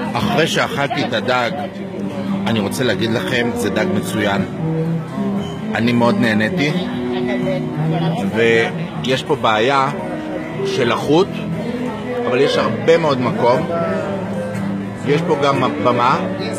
אחרי שאכלתי את הדג, אני רוצה להגיד לכם, זה דג מצוין. אני מאוד נהניתי, ויש פה בעיה של החוט, אבל יש הרבה מאוד מקום. יש פה גם במה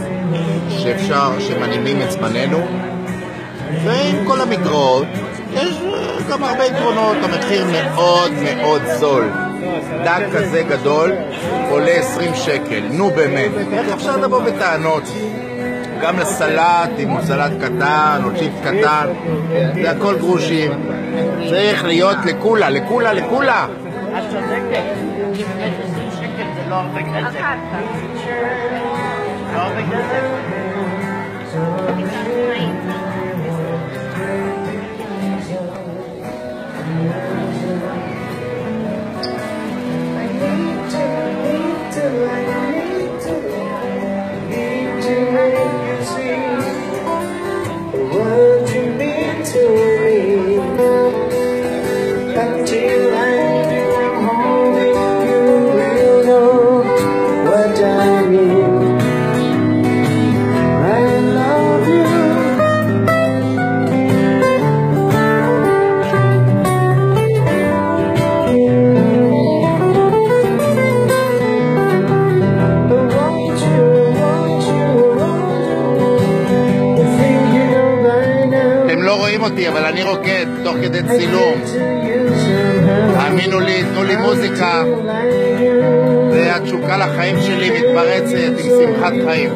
שמנימים את זמננו, ועם כל המגרעות יש גם הרבה יתרונות. המחיר מאוד מאוד זול. דג כזה גדול עולה 20 שקל. נו באמת, איך אפשר לבוא בטענות? גם לסלט, אם הוא סלט קטן או צ'יפס קטן, זה הכל גרושים. צריך להיות לכולה, לכולה, לכולה. את צודקת, כי באמת 20 שקל זה לא הרבה כסף. לא הרבה כסף? אבל אני רוקד תוך כדי צילום. האמינו לי, תנו לי מוזיקה, והתשוקה לחיים שלי מתפרצת עם שמחת חיים.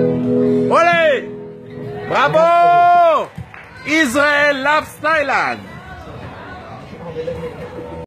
Bravo! Israel loves Thailand!